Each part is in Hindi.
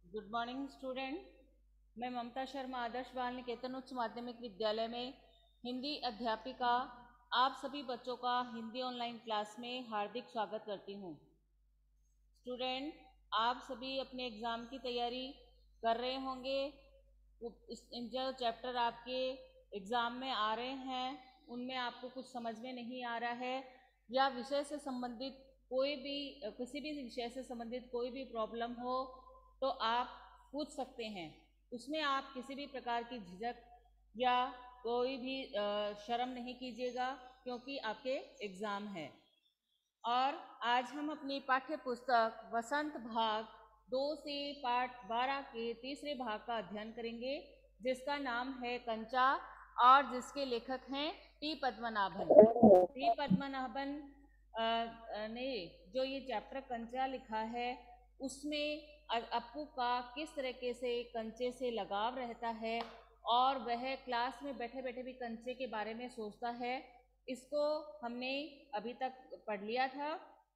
Good morning student. मैं ममता शर्मा आदर्श बाल निकेतन उच्च माध्यमिक विद्यालय में हिंदी अध्यापिका आप सभी बच्चों का हिंदी ऑनलाइन क्लास में हार्दिक स्वागत करती हूँ। स्टूडेंट, आप सभी अपने एग्ज़ाम की तैयारी कर रहे होंगे। जो चैप्टर आपके एग्ज़ाम में आ रहे हैं उनमें आपको कुछ समझ में नहीं आ रहा है या विषय से संबंधित कोई भी किसी भी विषय से संबंधित कोई भी प्रॉब्लम हो तो आप पूछ सकते हैं। उसमें आप किसी भी प्रकार की झिझक या कोई भी शर्म नहीं कीजिएगा क्योंकि आपके एग्ज़ाम है। और आज हम अपनी पाठ्य पुस्तक वसंत भाग 2 से पाठ 12 के तीसरे भाग का अध्ययन करेंगे, जिसका नाम है कंचा और जिसके लेखक हैं टी पद्मनाभन। टी पद्मनाभन ने जो ये चैप्टर कंचा लिखा है उसमें अप्पू का किस तरीके से कंचे से लगाव रहता है और वह क्लास में बैठे बैठे भी कंचे के बारे में सोचता है, इसको हमने अभी तक पढ़ लिया था।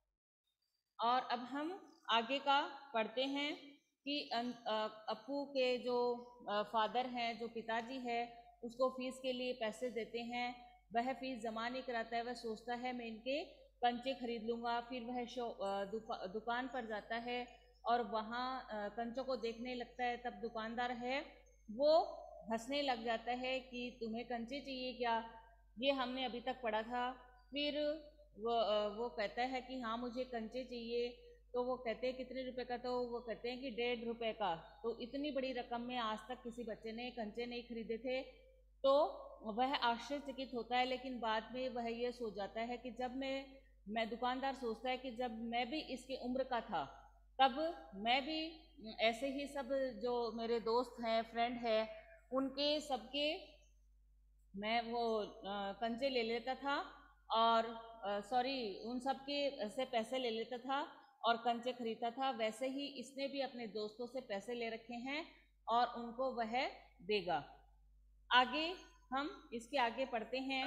और अब हम आगे का पढ़ते हैं कि अप्पू के जो फादर हैं, जो पिताजी है, उसको फीस के लिए पैसे देते हैं। वह फीस जमा नहीं कराता है। वह सोचता है मैं इनके कंचे खरीद लूँगा। फिर वह दुकान पर जाता है और वहाँ कंचों को देखने लगता है। तब दुकानदार है वो हंसने लग जाता है कि तुम्हें कंचे चाहिए क्या, ये हमने अभी तक पढ़ा था। फिर वो कहता है कि हाँ मुझे कंचे चाहिए। तो वो कहते हैं कितने रुपए का, तो वो कहते हैं कि 1.5 रुपए का। तो इतनी बड़ी रकम में आज तक किसी बच्चे ने कंचे नहीं खरीदे थे। तो वह आश्चर्यचकित होता है, लेकिन बाद में वह ये सोच जाता है कि जब मैं दुकानदार सोचता है कि जब मैं भी इसकी उम्र का था तब मैं भी ऐसे ही सब जो मेरे दोस्त हैं, फ्रेंड है, उनके सबके मैं वो कंचे ले लेता था और सॉरी उन सब के से पैसे ले लेता था और कंचे खरीदता था। वैसे ही इसने भी अपने दोस्तों से पैसे ले रखे हैं और उनको वह देगा। आगे हम इसके आगे पढ़ते हैं।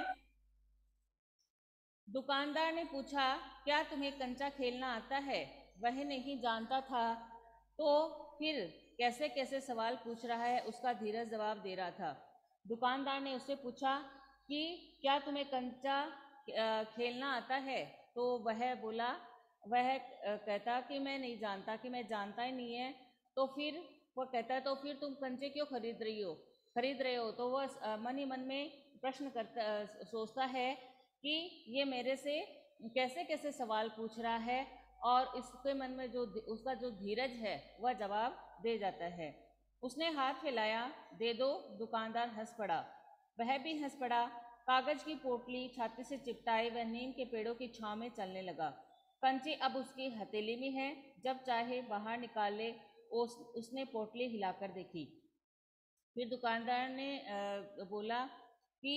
दुकानदार ने पूछा, क्या तुम्हें कंचा खेलना आता है? वह नहीं जानता था, तो फिर कैसे कैसे सवाल पूछ रहा है उसका धीरज जवाब दे रहा था। दुकानदार ने उससे पूछा कि क्या तुम्हें कंचा खेलना आता है? तो वह बोला, वह कहता कि मैं नहीं जानता, कि मैं जानता ही नहीं है। तो फिर वह कहता तो फिर तुम कंचे क्यों खरीद रहे हो? तो वह मन ही मन में प्रश्न करता सोचता है कि ये मेरे से कैसे कैसे सवाल पूछ रहा है, और इसके मन में जो उसका जो धीरज है वह जवाब दे जाता है। उसने हाथ फैलाया, दे दो। दुकानदार हंस पड़ा, वह भी हंस पड़ा। कागज की पोटली छाती से चिपटाए वह नीम के पेड़ों की छांव में चलने लगा। कंचे अब उसकी हथेली में है, जब चाहे बाहर निकाल ले। उसने पोटली हिलाकर देखी। फिर दुकानदार ने बोला कि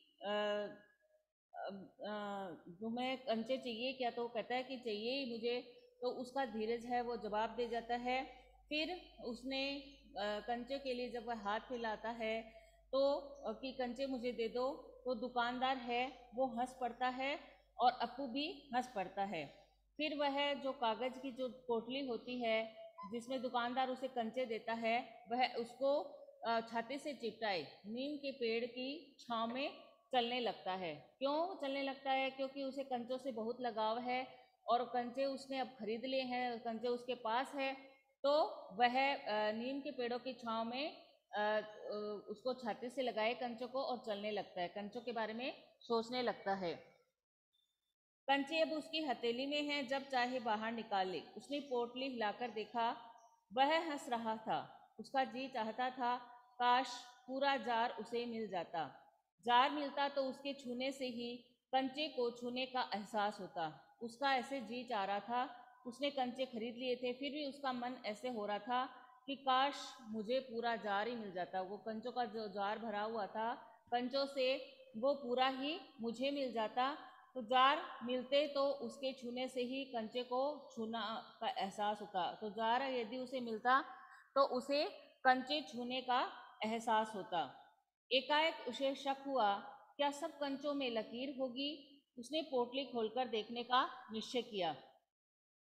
तुम्हें कंचे चाहिए क्या? तो कहता है कि चाहिए ही मुझे। तो उसका धीरज है वो जवाब दे जाता है। फिर उसने कंचे के लिए जब वह हाथ फैलाता है तो कि कंचे मुझे दे दो, तो दुकानदार है वो हंस पड़ता है और अप्पू भी हंस पड़ता है। फिर वह जो कागज़ की जो पोटली होती है जिसमें दुकानदार उसे कंचे देता है, वह उसको छाती से चिपटाए नीम के पेड़ की छांव में चलने लगता है। क्यों चलने लगता है? क्योंकि उसे कंचों से बहुत लगाव है और कंचे उसने अब खरीद लिए हैं, कंचे उसके पास है। तो वह नीम के पेड़ों की छांव में उसको छाती से लगाए कंचों को और चलने लगता है, कंचों के बारे में सोचने लगता है। कंचे अब उसकी हथेली में हैं, जब चाहे बाहर निकाल ले। उसने पोटली हिलाकर देखा, वह हंस रहा था। उसका जी चाहता था काश पूरा जार उसे मिल जाता। जार मिलता तो उसके छूने से ही कंचे को छूने का एहसास होता। उसका ऐसे जी चाह रहा था। उसने कंचे खरीद लिए थे, फिर भी उसका मन ऐसे हो रहा था कि काश मुझे पूरा जार ही मिल जाता। वो कंचों का जो जार भरा हुआ था कंचों से, वो पूरा ही मुझे मिल जाता। तो जार मिलते तो उसके छूने से ही कंचे को छूना का एहसास होता। तो जार यदि उसे मिलता तो उसे कंचे छूने का एहसास होता। एकाएक उसे शक हुआ, क्या सब कंचों में लकीर होगी? उसने पोटली खोलकर देखने का निश्चय किया।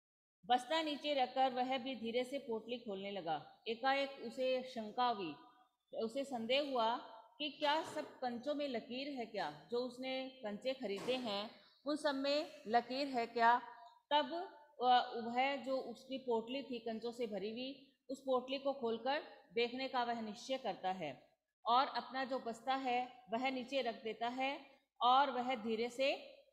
बस्ता नीचे रखकर वह भी धीरे से पोटली खोलने लगा। एकाएक उसे शंका हुई, उसे संदेह हुआ कि क्या सब कंचों में लकीर है क्या? जो उसने कंचे खरीदे हैं उन सब में लकीर है क्या? तब वह जो उसकी पोटली थी कंचों से भरी हुई, उस पोटली को खोलकर देखने का वह निश्चय करता है और अपना जो बस्ता है वह नीचे रख देता है और वह धीरे से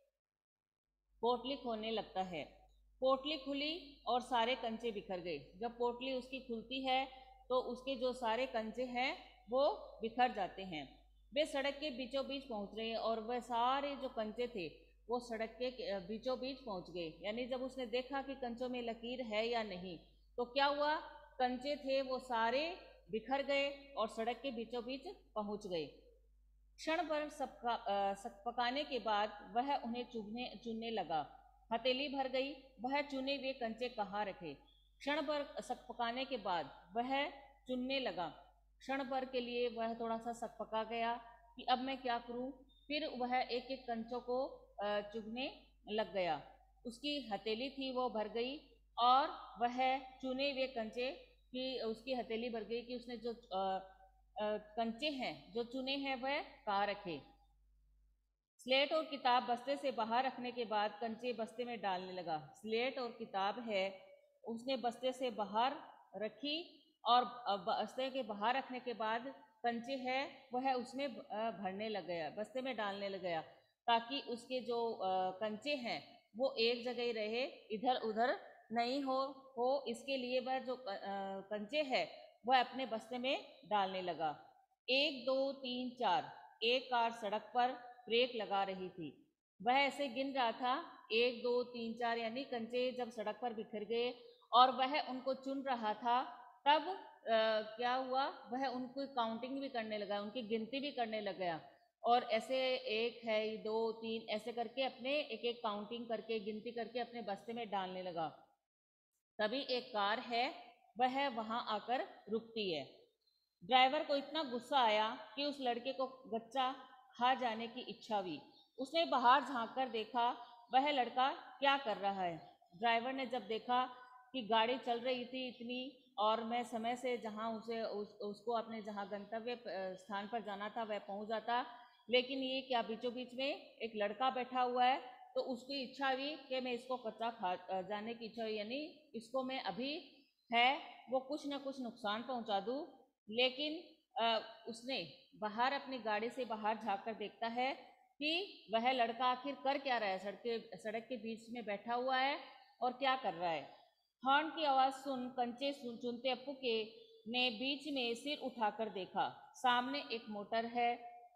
पोटली खोलने लगता है। पोटली खुली और सारे कंचे बिखर गए। जब पोटली उसकी खुलती है तो उसके जो सारे कंचे हैं वो बिखर जाते हैं। वे सड़क के बीचों बीच पहुंच रहे हैं और वह सारे जो कंचे थे वो सड़क के बीचों बीच पहुंच गए। यानी जब उसने देखा कि कंचों में लकीर है या नहीं, तो क्या हुआ, कंचे थे वो सारे बिखर गए और सड़क के बीचों बीच पहुंच गए। क्षण भर पकाने के बाद वह उन्हें चुनने लगा। हथेली भर गई, वह चुने हुए कंचे कहाँ रखे। क्षण भर पकाने के बाद वह चुनने लगा। क्षण भर के लिए वह थोड़ा सा सकपका गया कि अब मैं क्या करूं। फिर वह एक एक कंचों को चुगने लग गया। उसकी हथेली थी वो भर गई और वह चुने हुए कंचे की उसकी हथेली भर गई कि उसने जो कंचे हैं जो चुने हैं वह कहाँ रखे। स्लेट और किताब बस्ते से बाहर रखने के बाद कंचे बस्ते में डालने लगा। स्लेट और किताब है उसने बस्ते से बाहर रखी और बस्ते के बाहर रखने के बाद कंचे है वह उसमें भरने लग गया, बस्ते में डालने लग गया, ताकि उसके जो कंचे हैं वो एक जगह ही रहे, इधर उधर नहीं हो इसके लिए वह जो कंचे है वह अपने बस्ते में डालने लगा। 1 2 3 4 एक कार सड़क पर ब्रेक लगा रही थी। वह ऐसे गिन रहा था 1 2 3 4, यानी कंचे जब सड़क पर बिखर गए और वह उनको चुन रहा था, तब क्या हुआ, वह उनको काउंटिंग भी करने लगा, उनकी गिनती भी करने लग गया और ऐसे 1 है 2 3 ऐसे करके अपने एक एक काउंटिंग करके गिनती करके अपने बस्ते में डालने लगा। तभी एक कार है वह वहां आकर रुकती है। ड्राइवर को इतना गुस्सा आया कि उस लड़के को गच्चा खा जाने की इच्छा हुई। उसने बाहर झांक कर देखा वह लड़का क्या कर रहा है। ड्राइवर ने जब देखा कि गाड़ी चल रही थी इतनी और मैं समय से जहां उसको अपने जहां गंतव्य स्थान पर जाना था वह पहुंच जाता, लेकिन ये क्या बीचों बीच में एक लड़का बैठा हुआ है, तो उसकी इच्छा हुई कि मैं इसको कच्चा खा जाने की इच्छा हुई, यानी इसको मैं अभी है वो कुछ ना कुछ नुकसान पहुंचा दूं। लेकिन उसने बाहर अपनी गाड़ी से बाहर झांक कर देखता है कि वह लड़का आखिर कर क्या रहा है, सड़क के बीच में बैठा हुआ है और क्या कर रहा है। हॉर्न की आवाज़ सुन कंचे चुनते अप्पू के ने बीच में सिर उठाकर देखा। सामने एक मोटर है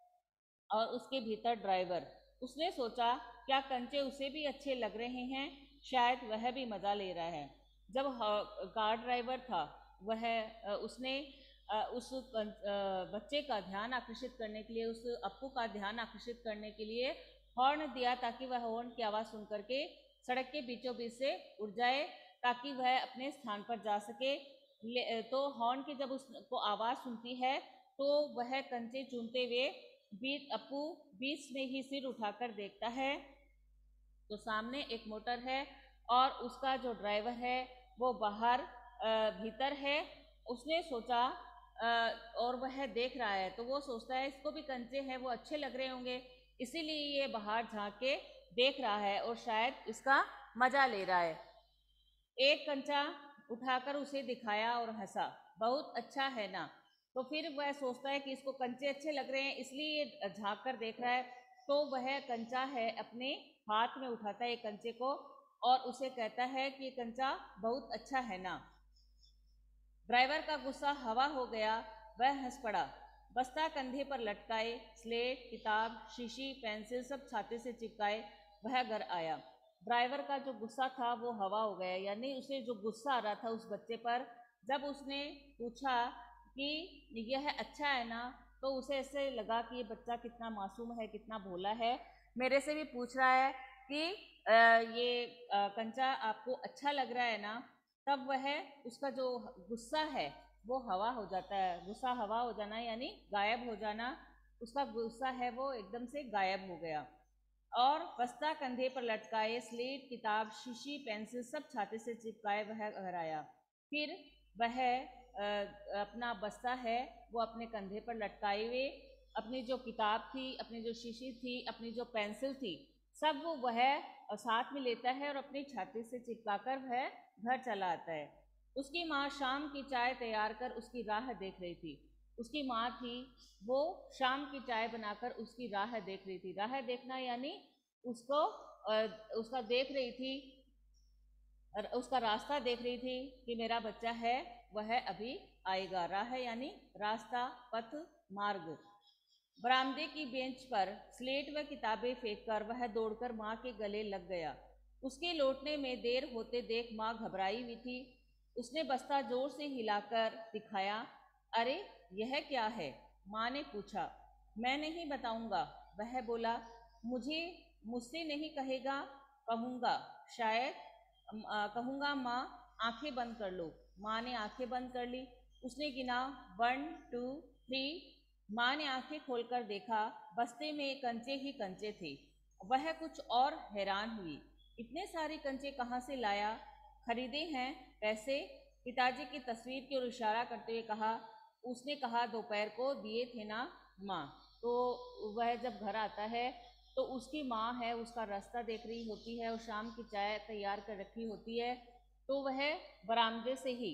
और उसके भीतर ड्राइवर। उसने सोचा क्या कंचे उसे भी अच्छे लग रहे हैं, शायद वह भी मज़ा ले रहा है। जब कार ड्राइवर था वह उसने उस बच्चे का ध्यान आकर्षित करने के लिए, उस अप्पू का ध्यान आकर्षित करने के लिए हॉर्न दिया, ताकि वह हॉर्न की आवाज़ सुन करके सड़क के बीचों बीच से उड़ जाए ताकि वह अपने स्थान पर जा सके। तो हॉर्न की जब उसको आवाज़ सुनती है तो वह कंचे चूमते हुए अप्पू बीच में ही सिर उठाकर देखता है तो सामने एक मोटर है और उसका जो ड्राइवर है वो बाहर भीतर है। उसने सोचा और वह देख रहा है तो वो सोचता है इसको भी कंचे हैं वो अच्छे लग रहे होंगे, इसीलिए ये बाहर झांक के देख रहा है और शायद इसका मजा ले रहा है। एक कंचा उठाकर उसे दिखाया और हंसा, बहुत अच्छा है ना। तो फिर वह सोचता है कि इसको कंचे अच्छे लग रहे हैं इसलिए ये झांक कर देख रहा है। तो वह कंचा है अपने हाथ में उठाता है एक कंचे को और उसे कहता है कि ये कंचा बहुत अच्छा है ना। ड्राइवर का गुस्सा हवा हो गया, वह हंस पड़ा। बस्ता कंधे पर लटकाए, स्लेट किताब शीशी पेंसिल सब छाते से चिपकाए वह घर आया। ड्राइवर का जो गुस्सा था वो हवा हो गया, यानी उसे जो गुस्सा आ रहा था उस बच्चे पर, जब उसने पूछा कि यह अच्छा है ना, तो उसे ऐसे लगा कि ये बच्चा कितना मासूम है, कितना भोला है, मेरे से भी पूछ रहा है कि ये कंचा आपको अच्छा लग रहा है ना। तब वह उसका जो गुस्सा है वो हवा हो जाता है। गुस्सा हवा हो जाना यानी गायब हो जाना, उसका गुस्सा है वो एकदम से गायब हो गया। और बस्ता कंधे पर लटकाए, स्लेट, किताब, शीशी, पेंसिल सब छाते से चिपकाए वह घर आया। फिर वह अपना बस्ता है वो अपने कंधे पर लटकाए हुए, अपनी जो किताब थी, अपनी जो शीशी थी, अपनी जो पेंसिल थी, सब वो वह साथ में लेता है और अपनी छाती से चिपकाकर वह घर चला आता है। उसकी माँ शाम की चाय तैयार कर उसकी राह देख रही थी। उसकी माँ थी वो शाम की चाय बनाकर उसकी राह देख रही थी। राह देखना यानी उसको उसका देख रही थी, उसका रास्ता देख रही थी कि मेरा बच्चा है वह अभी आएगा। राह यानी रास्ता, पथ, मार्ग। बरामदे की बेंच पर स्लेट व किताबें फेंककर वह दौड़कर माँ के गले लग गया। उसके लौटने में देर होते देख माँ घबराई हुई थी। उसने बस्ता जोर से हिलाकर दिखाया। अरे यह क्या है? माँ ने पूछा। मैं नहीं बताऊंगा, वह बोला। मुझे मुझसे नहीं कहेगा? कहूँगा शायद। कहूँगा माँ, आंखें बंद कर लो। माँ ने आंखें बंद कर ली। उसने गिना 1 2 3। माँ ने आंखें खोलकर देखा, बस्ते में कंचे ही कंचे थे। वह कुछ और हैरान हुई। इतने सारे कंचे कहाँ से लाया? खरीदे हैं? पैसे? पिताजी की तस्वीर की ओर इशारा करते हुए कहा। उसने कहा दोपहर को दिए थे ना माँ। तो वह जब घर आता है तो उसकी माँ है उसका रास्ता देख रही होती है और शाम की चाय तैयार कर रखी होती है। तो वह बरामदे से ही,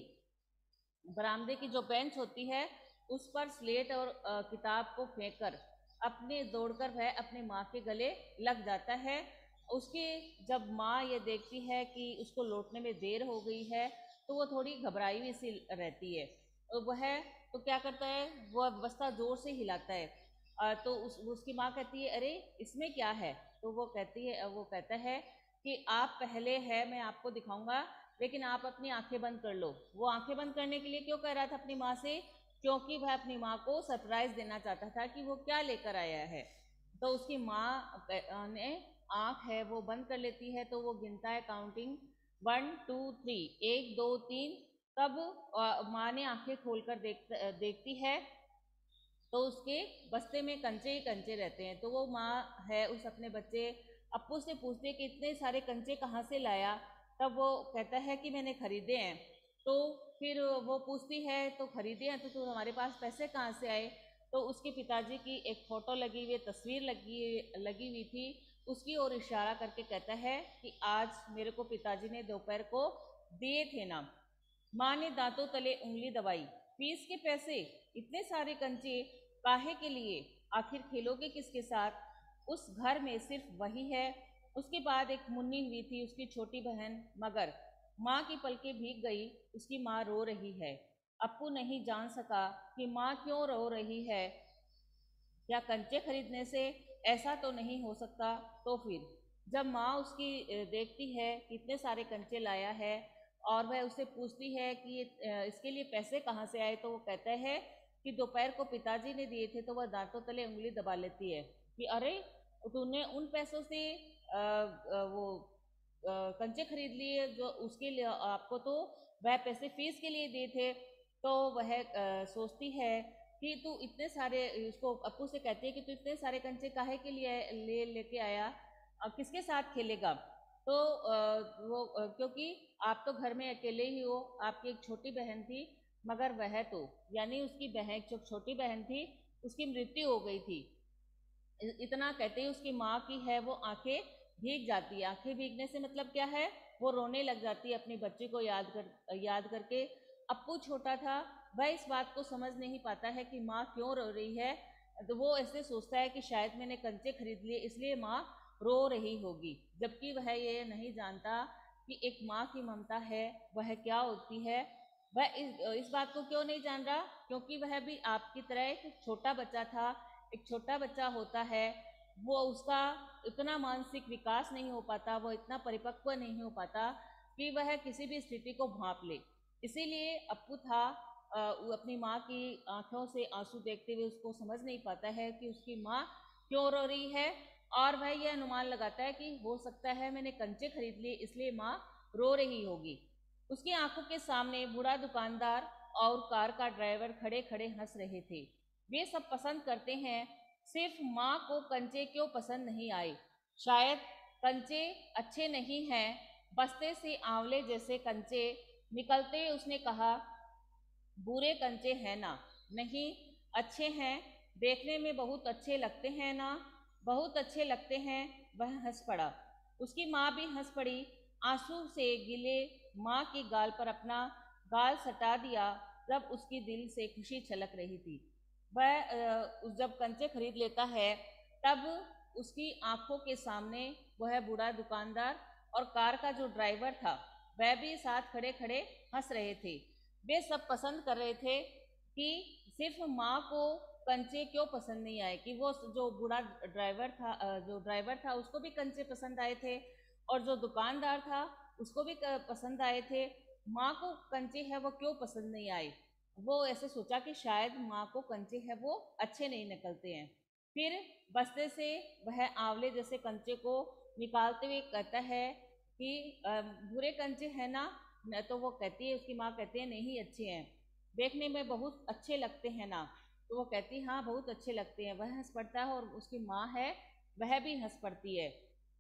बरामदे की जो बेंच होती है उस पर स्लेट और किताब को फेंककर अपने दौड़कर वह अपने माँ के गले लग जाता है। उसकी जब माँ ये देखती है कि उसको लौटने में देर हो गई है तो वो थोड़ी घबराई हुई सी रहती है। और वह तो क्या करता है, वह बस्ता जोर से हिलाता है। तो उसकी माँ कहती है अरे इसमें क्या है? तो वो कहता है कि आप पहले है, मैं आपको दिखाऊंगा, लेकिन आप अपनी आंखें बंद कर लो। वो आंखें बंद करने के लिए क्यों कह रहा था अपनी माँ से? क्योंकि वह अपनी माँ को सरप्राइज देना चाहता था कि वो क्या लेकर आया है। तो उसकी माँ ने आंख है वो बंद कर लेती है। तो वो गिनता है काउंटिंग 1 2 3, 1 2 3। तब माँ ने आंखें खोलकर देखती है तो उसके बस्ते में कंचे ही कंचे रहते हैं। तो वो माँ है उस अपने बच्चे अप्पू से पूछती है कि इतने सारे कंचे कहाँ से लाया? तब वो कहता है कि मैंने खरीदे हैं। तो फिर वो पूछती है तो खरीदे हैं तो हमारे पास पैसे कहाँ से आए? तो उसके पिताजी की एक फोटो लगी हुई, तस्वीर लगी हुई थी, उसकी ओर इशारा करके कहता है कि आज मेरे को पिताजी ने दोपहर को दिए थे ना। माँ ने दांतों तले उंगली दबाई। फीस के पैसे? इतने सारे कंचे काहे के लिए? आखिर खेलोगे किसके साथ? उस घर में सिर्फ वही है। उसके बाद एक मुन्नी हुई थी उसकी छोटी बहन, मगर माँ की पलकें भीग गई। उसकी माँ रो रही है। अप्पू नहीं जान सका कि माँ क्यों रो रही है। या कंचे खरीदने से? ऐसा तो नहीं हो सकता। तो फिर जब माँ उसकी देखती है कि इतने सारे कंचे लाया है और वह उससे पूछती है कि इसके लिए पैसे कहाँ से आए, तो वो कहता है कि दोपहर को पिताजी ने दिए थे। तो वह दांतों तले उंगली दबा लेती है कि अरे तूने उन पैसों से वो कंचे खरीद लिए जो उसके लिए आपको तो वह पैसे फीस के लिए दिए थे। तो वह सोचती है कि तू इतने सारे, उसको अप्पू से कहती है कि तू इतने सारे कंचे काहे के लिए लेके आया, किसके साथ खेलेगा? तो क्योंकि आप तो घर में अकेले ही हो, आपकी एक छोटी बहन थी, मगर वह तो, यानी उसकी बहन जो छोटी बहन थी उसकी मृत्यु हो गई थी। इतना कहते ही उसकी माँ की है वो आंखें भीग जाती है। आंखें भीगने से मतलब क्या है? वो रोने लग जाती है अपनी बच्ची को याद करके। अप्पू छोटा था, वह इस बात को समझ नहीं पाता है कि माँ क्यों रो रही है। तो वो ऐसे सोचता है कि शायद मैंने कंचे खरीद लिए इसलिए माँ रो रही होगी, जबकि वह ये नहीं जानता कि एक माँ की ममता है वह क्या होती है। वह इस बात को क्यों नहीं जान रहा? क्योंकि वह भी आपकी तरह एक छोटा बच्चा था। एक छोटा बच्चा होता है, वो उसका इतना मानसिक विकास नहीं हो पाता, वो इतना परिपक्व नहीं हो पाता कि वह किसी भी स्थिति को भांप ले। इसीलिए अप्पू था वो अपनी माँ की आंखों से आंसू देखते हुए उसको समझ नहीं पाता है कि उसकी माँ क्यों रो रही है। और वह यह अनुमान लगाता है कि हो सकता है मैंने कंचे खरीद लिए इसलिए माँ रो रही होगी। उसकी आंखों के सामने बूढ़ा दुकानदार और कार का ड्राइवर खड़े खड़े हंस रहे थे। वे सब पसंद करते हैं, सिर्फ माँ को कंचे क्यों पसंद नहीं आए? शायद कंचे अच्छे नहीं हैं, बस्ते से आंवले जैसे कंचे निकलते उसने कहा, बुरे कंचे हैं ना? नहीं, अच्छे हैं, देखने में बहुत अच्छे लगते हैं ना? बहुत अच्छे लगते हैं। वह हंस पड़ा। उसकी माँ भी हंस पड़ी। आंसू से गीले माँ के गाल पर अपना गाल सटा दिया। तब उसकी दिल से खुशी छलक रही थी। वह जब कंचे खरीद लेता है तब उसकी आंखों के सामने वह बूढ़ा दुकानदार और कार का जो ड्राइवर था वह भी साथ खड़े खड़े हंस रहे थे। वे सब पसंद कर रहे थे कि सिर्फ माँ को कंचे क्यों पसंद नहीं आए, कि वो जो बूढ़ा ड्राइवर था उसको भी कंचे पसंद आए थे और जो दुकानदार था उसको भी पसंद आए थे। माँ को कंचे है वो क्यों पसंद नहीं आए? वो ऐसे सोचा कि शायद माँ को कंचे है वो अच्छे नहीं निकलते हैं। फिर बस्ते से वह आंवले जैसे कंचे को निकालते हुए कहता है कि बुरे कंचे है ना? न तो वो कहती है, उसकी माँ कहती है नहीं अच्छे हैं, देखने में बहुत अच्छे लगते हैं ना? तो वो कहती है हाँ बहुत अच्छे लगते हैं। वह हंस पड़ता है और उसकी माँ है वह भी हंस पड़ती है।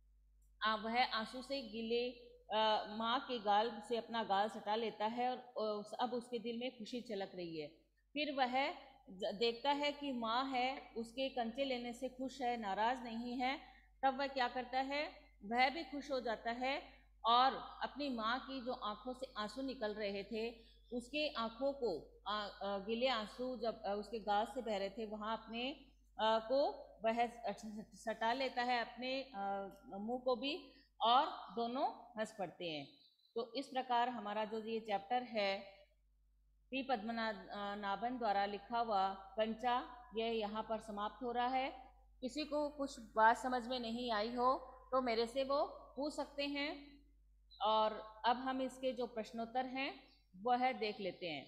वह आंसू से गीले माँ के गाल से अपना गाल सटा लेता है और अब उसके दिल में खुशी छलक रही है। फिर वह देखता है कि माँ है उसके कंचे लेने से खुश है, नाराज नहीं है। तब वह क्या करता है, वह भी खुश हो जाता है और अपनी माँ की जो आंखों से आंसू निकल रहे थे उसके आंखों को गीले आंसू जब उसके गाल से बह रहे थे वहाँ अपने को वह सटा लेता है अपने मुंह को भी और दोनों हंस पड़ते हैं। तो इस प्रकार हमारा जो ये चैप्टर है पी पद्मनाभन द्वारा लिखा हुआ कंचा, यह यहाँ पर समाप्त हो रहा है। किसी को कुछ बात समझ में नहीं आई हो तो मेरे से वो पूछ सकते हैं। और अब हम इसके जो प्रश्नोत्तर हैं वह देख लेते हैं।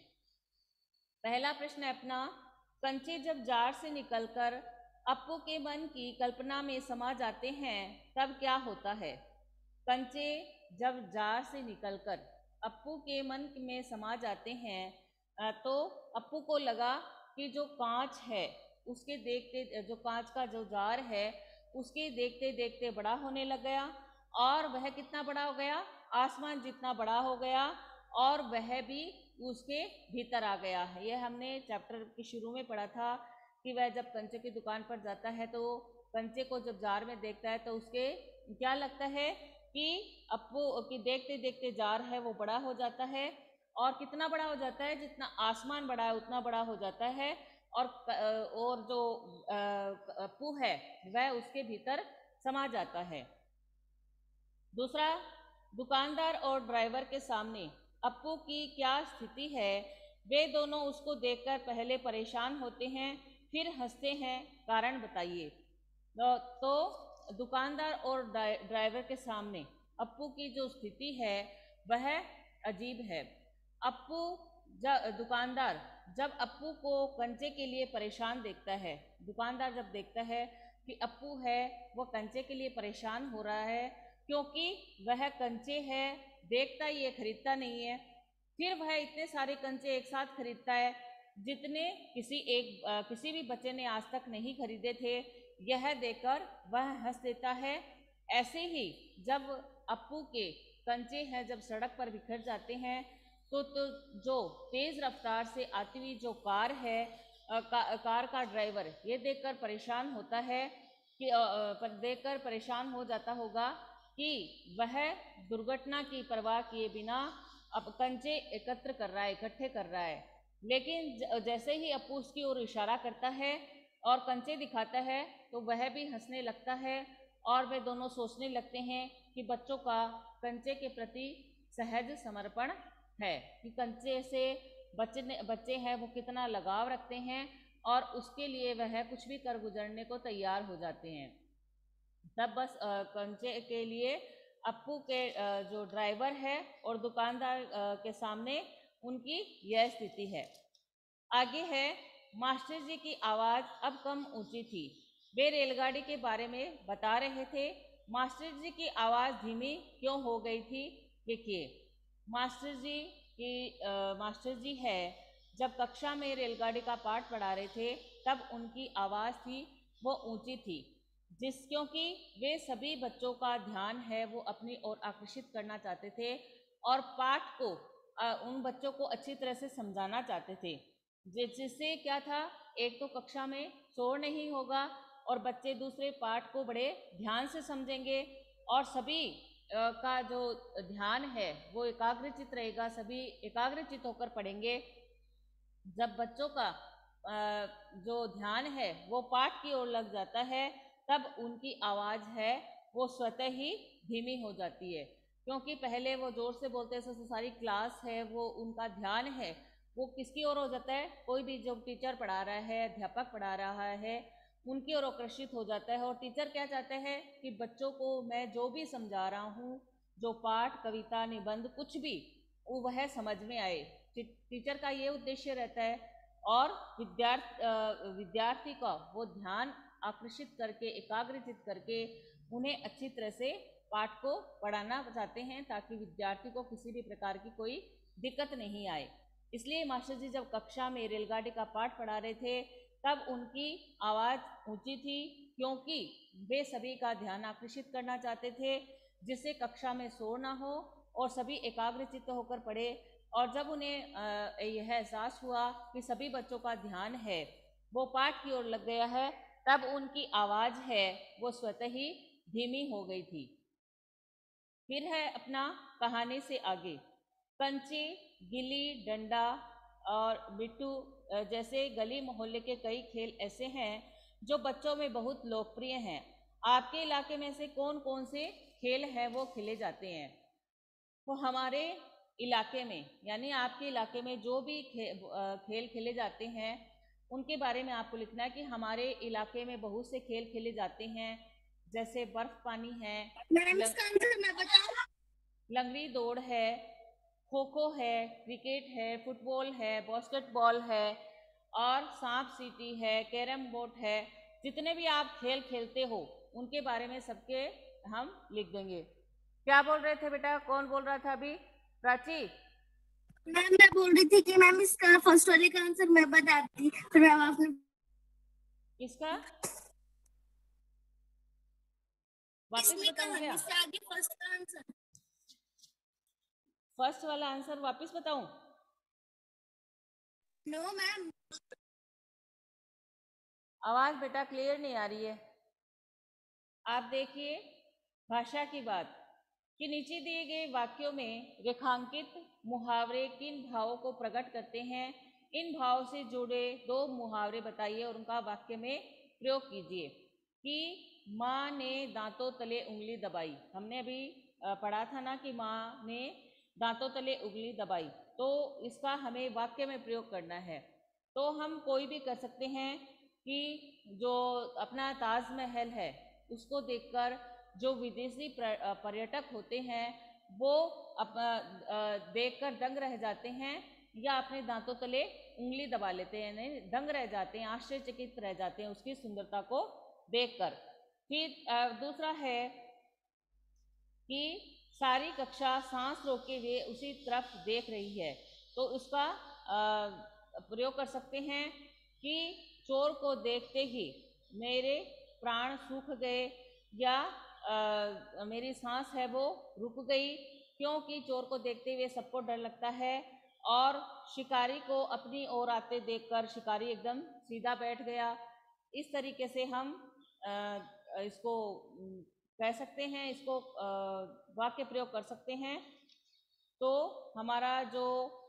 पहला प्रश्न है अपना, कंचे जब जार से निकलकर अप्पू के मन की कल्पना में समा जाते हैं तब क्या होता है? कंचे जब जार से निकलकर अप्पू के मन में समा जाते हैं तो अप्पू को लगा कि जो कांच है उसके देखते, जो कांच का जो जार है उसके देखते देखते बड़ा होने लग गया और वह कितना बड़ा हो गया? आसमान जितना बड़ा हो गया और वह भी उसके भीतर आ गया है। यह हमने चैप्टर के शुरू में पढ़ा था कि वह जब कंचे की दुकान पर जाता है तो कंचे को जब जार में देखता है तो उसके क्या लगता है कि अप्पू की देखते देखते जार है वो बड़ा हो जाता है और कितना बड़ा हो जाता है? जितना आसमान बड़ा है उतना बड़ा हो जाता है और जो अप्पू है वह उसके भीतर समा जाता है। दूसरा, दुकानदार और ड्राइवर के सामने अप्पू की क्या स्थिति है? वे दोनों उसको देखकर पहले परेशान होते हैं फिर हंसते हैं, कारण बताइए। तो दुकानदार और ड्राइवर के सामने अप्पू की जो स्थिति है वह अजीब है। अप्पू दुकानदार जब अप्पू को कंचे के लिए परेशान देखता है, दुकानदार जब देखता है कि अप्पू है वो कंचे के लिए परेशान हो रहा है क्योंकि वह कंचे है देखता ही है, खरीदता नहीं है। फिर वह इतने सारे कंचे एक साथ खरीदता है जितने किसी भी बच्चे ने आज तक नहीं खरीदे थे। यह देखकर वह हंस देता है। ऐसे ही जब अप्पू के कंचे हैं जब सड़क पर बिखर जाते हैं तो जो तेज रफ्तार से आती हुई जो कार है, कार का ड्राइवर ये देखकर परेशान होता है कि देखकर परेशान हो जाता होगा कि वह दुर्घटना की परवाह किए बिना अब कंचे एकत्र कर रहा है, इकट्ठे कर रहा है। लेकिन जैसे ही अप्पू उसकी ओर इशारा करता है और कंचे दिखाता है तो वह भी हंसने लगता है और वे दोनों सोचने लगते हैं कि बच्चों का कंचे के प्रति सहज समर्पण है, कि कंचे से बच्चे हैं वो कितना लगाव रखते हैं और उसके लिए वह कुछ भी कर गुजरने को तैयार हो जाते हैं। तब बस कंचे के लिए अप्पू के जो ड्राइवर है और दुकानदार के सामने उनकी यह स्थिति है। आगे है, मास्टर जी की आवाज़ अब कम ऊंची थी। वे रेलगाड़ी के बारे में बता रहे थे। मास्टर जी की आवाज़ धीमी क्यों हो गई थी? देखिए, मास्टर जी है जब कक्षा में रेलगाड़ी का पाठ पढ़ा रहे थे तब उनकी आवाज़ थी वो ऊंची थी। क्योंकि वे सभी बच्चों का ध्यान है वो अपनी ओर आकर्षित करना चाहते थे और पाठ को उन बच्चों को अच्छी तरह से समझाना चाहते थे, जिससे क्या था, एक तो कक्षा में शोर नहीं होगा और बच्चे दूसरे पाठ को बड़े ध्यान से समझेंगे और सभी का जो ध्यान है वो एकाग्रचित रहेगा, सभी एकाग्रचित होकर पढ़ेंगे। जब बच्चों का जो ध्यान है वो पाठ की ओर लग जाता है, तब उनकी आवाज़ है वो स्वतः ही धीमी हो जाती है, क्योंकि पहले वो जोर से बोलते हैं, तो सारी क्लास है वो उनका ध्यान है वो किसकी ओर हो जाता है, कोई भी जो टीचर पढ़ा रहा है, अध्यापक पढ़ा रहा है, उनकी ओर आकर्षित हो जाता है। और टीचर क्या चाहते हैं कि बच्चों को मैं जो भी समझा रहा हूँ, जो पाठ, कविता, निबंध, कुछ भी वो वह समझ में आए। टीचर का ये उद्देश्य रहता है और विद्यार्थी का वो ध्यान आकर्षित करके, एकाग्रचित करके उन्हें अच्छी तरह से पाठ को पढ़ाना चाहते हैं, ताकि विद्यार्थी को किसी भी प्रकार की कोई दिक्कत नहीं आए। इसलिए मास्टर जी जब कक्षा में रेलगाड़ी का पाठ पढ़ा रहे थे, तब उनकी आवाज़ ऊंची थी, क्योंकि वे सभी का ध्यान आकर्षित करना चाहते थे, जिससे कक्षा में शोर ना हो और सभी एकाग्रचित्त होकर पढ़े। और जब उन्हें यह एहसास हुआ कि सभी बच्चों का ध्यान है वो पाठ की ओर लग गया है, तब उनकी आवाज़ है वो स्वतः ही धीमी हो गई थी। फिर है अपना कहानी से आगे। कंचे, गिल्ली डंडा और बिट्टू जैसे गली मोहल्ले के कई खेल ऐसे हैं जो बच्चों में बहुत लोकप्रिय हैं। आपके इलाके में से कौन कौन से खेल हैं वो खेले जाते हैं? तो हमारे इलाके में, यानी आपके इलाके में जो भी खेल खेले जाते हैं उनके बारे में आपको लिखना है कि हमारे इलाके में बहुत से खेल खेले जाते हैं, जैसे बर्फ पानी है, मैम इसका आंसर मैं बताऊं? लंगड़ी दौड़ है, खो खो है, क्रिकेट है, फुटबॉल है, बास्केटबॉल है और सांप सीटी है, कैरम बोर्ड है। जितने भी आप खेल खेलते हो उनके बारे में सबके हम लिख देंगे। क्या बोल रहे थे बेटा? कौन बोल रहा था अभी? प्राची? मैम मैं बोल रही थी कि मैम इसका फर्स्ट वाले का आंसर मैं बताती, फिर मैम आपने इसका वापस इसमें बताऊं कहा क्या? इससे आगे फर्स्ट का आंसर। फर्स्ट वाला आंसर वापस बताऊं? No ma'am. आवाज बेटा क्लियर नहीं आ रही है। आप देखिए भाषा की बात कि नीचे दिए गए वाक्यों में रेखांकित मुहावरे किन भावों को प्रकट करते हैं? इन भाव से जुड़े दो मुहावरे बताइए और उनका वाक्य में प्रयोग कीजिए। कि माँ ने दांतों तले उंगली दबाई, हमने अभी पढ़ा था ना कि माँ ने दांतों तले उंगली दबाई, तो इसका हमें वाक्य में प्रयोग करना है। तो हम कोई भी कर सकते हैं कि जो अपना ताजमहल है उसको देखकर जो विदेशी पर्यटक होते हैं वो देखकर दंग रह जाते हैं या अपने दांतों तले उंगली दबा लेते हैं, नहीं दंग रह जाते हैं, आश्चर्यचकित रह जाते हैं उसकी सुंदरता को देखकर। फिर दूसरा है कि सारी कक्षा सांस रोके हुए उसी तरफ देख रही है, तो उसका प्रयोग कर सकते हैं कि चोर को देखते ही मेरे प्राण सूख गए या मेरी सांस है वो रुक गई, क्योंकि चोर को देखते हुए सबको डर लगता है और शिकारी को अपनी ओर आते देखकर शिकारी एकदम सीधा बैठ गया। इस तरीके से हम इसको कह सकते हैं, इसको वाक्य प्रयोग कर सकते हैं। तो हमारा जो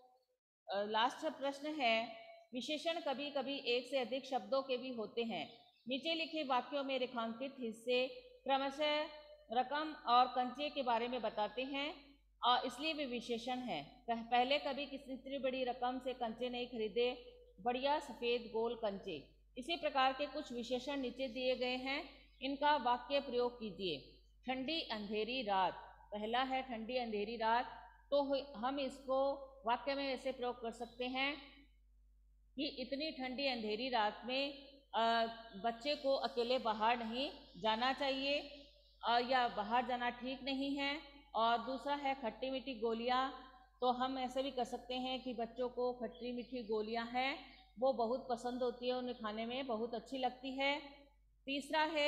लास्ट प्रश्न है, विशेषण कभी कभी एक से अधिक शब्दों के भी होते हैं। नीचे लिखे वाक्यों में रेखांकित हिस्से क्रमशः रकम और कंचे के बारे में बताते हैं और इसलिए वे विशेषण हैं। पहले कभी किसी इतनी बड़ी रकम से कंचे नहीं खरीदे, बढ़िया सफ़ेद गोल कंचे। इसी प्रकार के कुछ विशेषण नीचे दिए गए हैं, इनका वाक्य प्रयोग कीजिए। ठंडी अंधेरी रात, पहला है ठंडी अंधेरी रात, तो हम इसको वाक्य में ऐसे प्रयोग कर सकते हैं कि इतनी ठंडी अंधेरी रात में बच्चे को अकेले बाहर नहीं जाना चाहिए या बाहर जाना ठीक नहीं है। और दूसरा है खट्टी मीठी गोलियां, तो हम ऐसे भी कर सकते हैं कि बच्चों को खट्टी मीठी गोलियां हैं वो बहुत पसंद होती है, उन्हें खाने में बहुत अच्छी लगती है। तीसरा है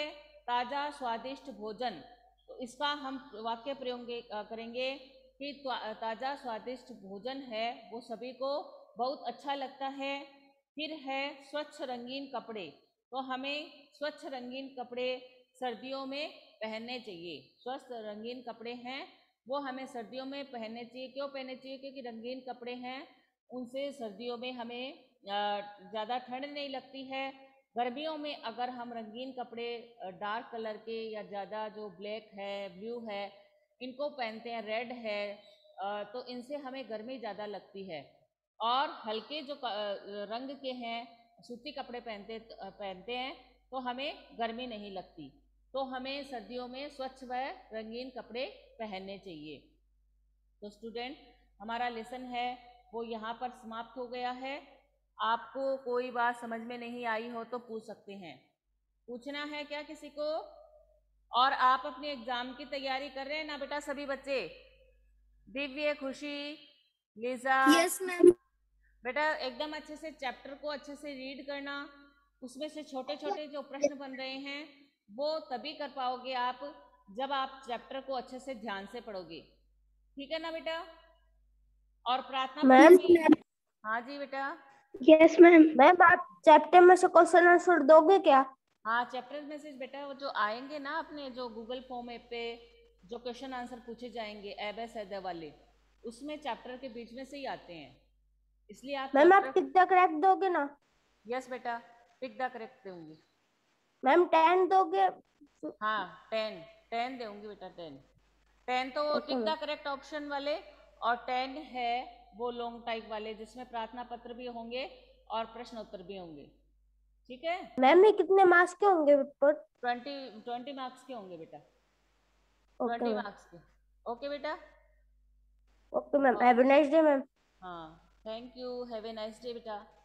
ताज़ा स्वादिष्ट भोजन। तो इसका हम वाक्य प्रयोग करेंगे कि ताज़ा स्वादिष्ट भोजन है वो सभी को बहुत अच्छा लगता है। फिर है स्वच्छ रंगीन कपड़े। तो हमें स्वच्छ रंगीन कपड़े सर्दियों में पहनने चाहिए। स्वच्छ रंगीन कपड़े हैं वो हमें सर्दियों में पहनने चाहिए। क्यों पहनने चाहिए? क्योंकि रंगीन कपड़े हैं उनसे सर्दियों में हमें ज़्यादा ठंड नहीं लगती है। गर्मियों में अगर हम रंगीन कपड़े डार्क कलर के या ज़्यादा जो ब्लैक है, ब्लू है, इनको पहनते हैं, रेड है, तो इनसे हमें गर्मी ज़्यादा लगती है। और हल्के जो रंग के हैं सूती कपड़े पहनते हैं तो हमें गर्मी नहीं लगती। तो हमें सर्दियों में स्वच्छ व रंगीन कपड़े पहनने चाहिए। तो स्टूडेंट, हमारा लेसन है वो यहाँ पर समाप्त हो गया है। आपको कोई बात समझ में नहीं आई हो तो पूछ सकते हैं। पूछना है क्या किसी को? और आप अपने एग्जाम की तैयारी कर रहे हैं ना बेटा सभी बच्चे? दिव्य, खुशी, लीजा, यस मैम। बेटा एकदम अच्छे से चैप्टर को अच्छे से रीड करना। उसमें से छोटे छोटे जो प्रश्न बन रहे हैं वो तभी कर पाओगे आप जब आप चैप्टर को अच्छे से ध्यान से पढ़ोगे। ठीक है ना बेटा? और प्रार्थना पत्र मैम भी। हाँ जी बेटा। Yes ma'am. मैम आप चैप्टर में से क्वेश्चन आंसर दोगे क्या? हाँ, चैप्टर में से बेटा वो जो आएंगे ना अपने जो गूगल फॉर्म ऐप पे जो क्वेश्चन आंसर पूछे जाएंगे एबे सैदे वाले, उसमें चैप्टर के बीच में से ही आते हैं। इसलिए आप मैम आप चैप्टर। टिक द करेक्ट दोगे ना? यस बेटा, टिक द करेक्ट दूंगी। मैम 10 दोगे? हाँ, 10 दूंगी बेटा। 10 तो okay tick the ma'am. Correct option वाले, और 10 है वो लॉन्ग टाइप वाले जिसमें प्रार्थना पत्र भी होंगे और प्रश्न उत्तर भी होंगे। ठीक है? मैम ये कितने मार्क्स के होंगे पेपर? 20 मार्क्स के होंगे बेटा। Okay 20 ma'am. मार्क्स के। ओके बेटा। Okay ma'am, have a nice day ma'am. हाँ, thank you, have a nice day बेटा।